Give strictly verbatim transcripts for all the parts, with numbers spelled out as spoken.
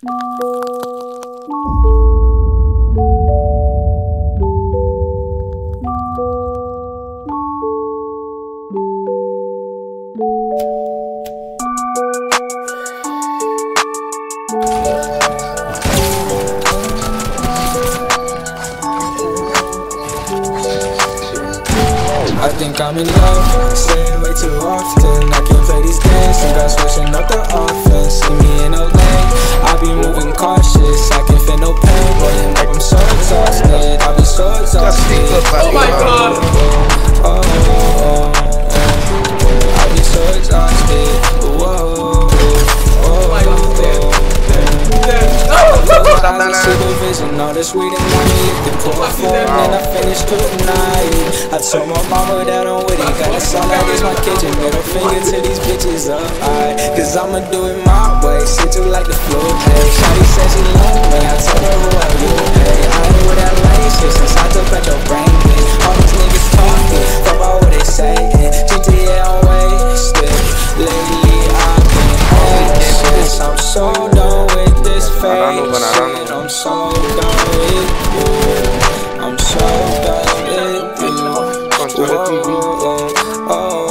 I think I'm in love, saying way too often. I can't play these games, think I'm switching up the offense. See me in a lane, I be moving cautious. I can feel no pain, but you know I'm so exhausted. I be so exhausted. Oh my god! Oh, oh, oh, oh. I be so exhausted. Whoa, oh my god! Supervision, all this weed and money, if they pull my phone, then I finish tonight. I told my mama that I'm with it, got a song like it's my kitchen. Middle finger to these bitches up high, cause I'ma do it my way, sit you like the flu. Hey, Shawty said she love me, I told her who are you, hey. I ain't with that lame shit since I took out your brain, bitch. All these niggas talking, fuck about what they say, G T A on wasted. Lately I've been anxious, I'm so done with this fake shit. I'm so done with you, I'm so done with you. Whoa, oh, oh.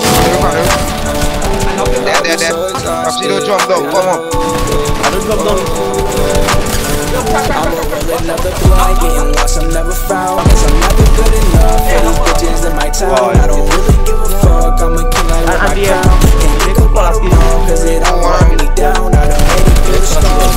There, there, there. I see the drum though, come on. I don't drum down. I'm over another blind, getting lost, I'm never found. Cause I'm never good enough for these bitches in my town. I don't really give a fuck, I'm a king like my crown. Can't pick up all the cause it don't wear me down. I done made it through the storm.